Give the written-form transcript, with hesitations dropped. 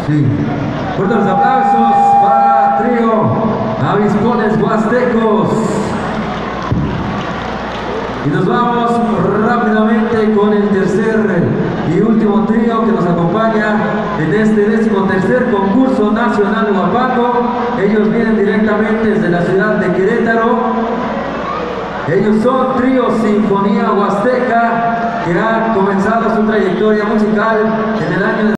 Sí. Fuertes los aplausos para trío Avispones Huastecos. Y nos vamos rápidamente con el tercer y último trío que nos acompaña en este 13º concurso nacional Huapango. Ellos vienen directamente desde la ciudad de Querétaro. Ellos son Trío Sinfonía Huasteca, que ha comenzado su trayectoria musical en el año de